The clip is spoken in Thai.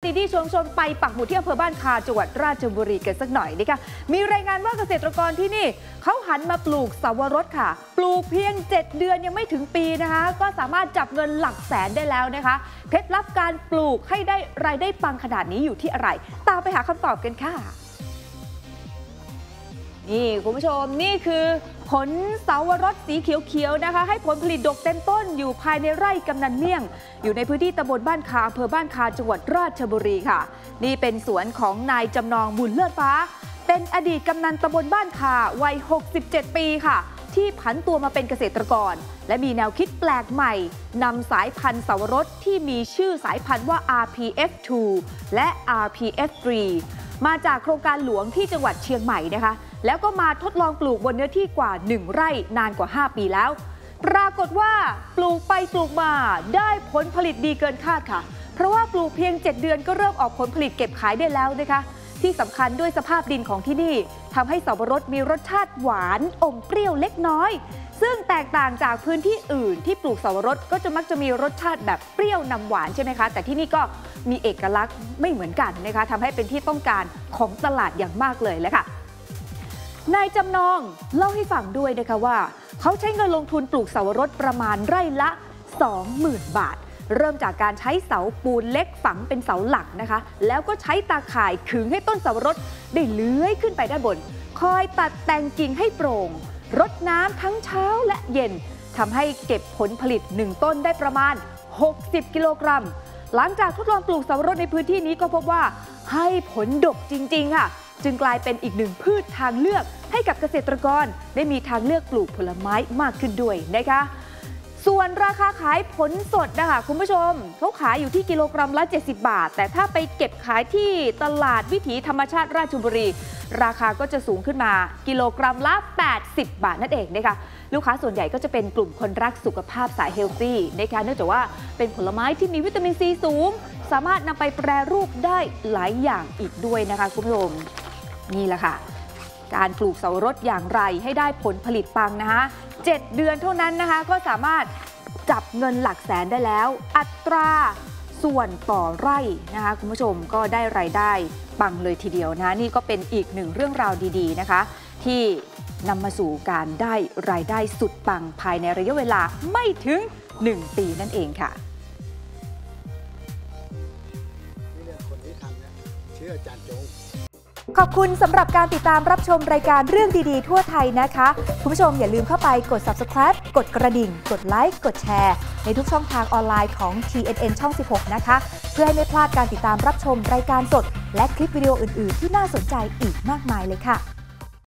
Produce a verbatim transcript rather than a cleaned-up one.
ตีดี้ชวนชมไปปักหมุดที่อำเภอบ้านคาจังหวัดราชบุรีกันสักหน่อยนะคะมีรายงานว่าเกษตรกรที่นี่เขาหันมาปลูกสวรสค่ะปลูกเพียงเจ็ดเดือนยังไม่ถึงปีนะคะก็สามารถจับเงินหลักแสนได้แล้วนะคะเคล็ดลับการปลูกให้ได้รายได้ปังขนาดนี้อยู่ที่อะไรตามไปหาคำตอบกันค่ะนี่คุณผู้ชมนี่คือผลเสาวรสสีเขียวๆนะคะให้ผลผลิตดกเต็มต้นอยู่ภายในไร่กำนันเมี่ยงอยู่ในพื้นที่ตำบลบ้านคาอำเภอบ้านคาจังหวัดราชบุรีค่ะนี่เป็นสวนของนายจำนองบุญเลิศฟ้าเป็นอดีตกำนันตำบลบ้านคาวัยหกสิบเจ็ดปีค่ะที่ผันตัวมาเป็นเกษตรกรและมีแนวคิดแปลกใหม่นำสายพันธุ์เสาวรสที่มีชื่อสายพันธุ์ว่า อาร์ พี เอฟ ทู และ อาร์ พี เอฟ ทรี มาจากโครงการหลวงที่จังหวัดเชียงใหม่นะคะแล้วก็มาทดลองปลูกบนเนื้อที่กว่าหนึ่งไร่นานกว่าห้าปีแล้วปรากฏว่าปลูกไปปลูกมาได้ผลผลิตดีเกินคาดค่ะเพราะว่าปลูกเพียงเจ็ดเดือนก็เริ่มออกผลผลิตเก็บขายได้แล้วนะคะที่สำคัญด้วยสภาพดินของที่นี่ทำให้สับปะรดมีรสชาติหวานอมเปรี้ยวเล็กน้อยซึ่งแตกต่างจากพื้นที่อื่นที่ปลูกสับปะรดก็จะมักจะมีรสชาติแบบเปรี้ยวนำหวานใช่ไหมคะแต่ที่นี่ก็มีเอกลักษณ์ไม่เหมือนกันนะคะทำให้เป็นที่ต้องการของตลาดอย่างมากเลยแหละค่ะนายจำนองเล่าให้ฟังด้วยนะคะว่าเขาใช้เงินลงทุนปลูกสับปะรดประมาณไร่ละ สองหมื่น บาทเริ่มจากการใช้เสาปูนเล็กฝังเป็นเสาหลักนะคะแล้วก็ใช้ตาข่ายขึงให้ต้นสับปะรดได้เลื้อยขึ้นไปด้านบนคอยตัดแต่งกิ่งให้โปร่งรดน้ำทั้งเช้าและเย็นทำให้เก็บผลผลิตหนึ่งต้นได้ประมาณหกสิบกิโลกรัมหลังจากทดลองปลูกสับปะรดในพื้นที่นี้ก็พบว่าให้ผลดกจริงๆค่ะจึงกลายเป็นอีกหนึ่งพืชทางเลือกให้กับเกษตรกรได้มีทางเลือกปลูกผลไม้มากขึ้นด้วยนะคะส่วนราคาขายผลสดนะคะคุณผู้ชมเขาขายอยู่ที่กิโลกรัมละเจ็ดสิบบาทแต่ถ้าไปเก็บขายที่ตลาดวิถีธรรมชาติราชบุรีราคาก็จะสูงขึ้นมากิโลกรัมละแปดสิบบาทนั่นเองนะคะลูกค้าส่วนใหญ่ก็จะเป็นกลุ่มคนรักสุขภาพสายเฮลตี้นะคะเนื่องจากว่าเป็นผลไม้ที่มีวิตามินซีสูงสามารถนำไปแปรรูปได้หลายอย่างอีกด้วยนะคะคุณผู้ชมนี่แหละค่ะการปลูกสับปะรดอย่างไรให้ได้ผลผลิตปังนะคะเจ็ดเดือนเท่านั้นนะคะก็สามารถจับเงินหลักแสนได้แล้วอัตราส่วนต่อไร่นะคะคุณผู้ชมก็ได้รายได้ปังเลยทีเดียวนะนี่ก็เป็นอีกหนึ่งเรื่องราวดีๆนะคะที่นำมาสู่การได้รายได้สุดปังภายในระยะเวลาไม่ถึงหนึ่งปีนั่นเองค่ะนี่เนี่ยคนที่ทำเนี่ยชื่ออาจารย์จงขอบคุณสำหรับการติดตามรับชมรายการเรื่องดีๆทั่วไทยนะคะคุณผู้ชมอย่าลืมเข้าไปกด ซับสไครบ์ กดกระดิ่งกดไลค์กดแชร์ในทุกช่องทางออนไลน์ของ ที เอ็น เอ็น ช่อง สิบหก นะคะเพื่อให้ไม่พลาดการติดตามรับชมรายการสดและคลิปวิดีโออื่นๆที่น่าสนใจอีกมากมายเลยค่ะ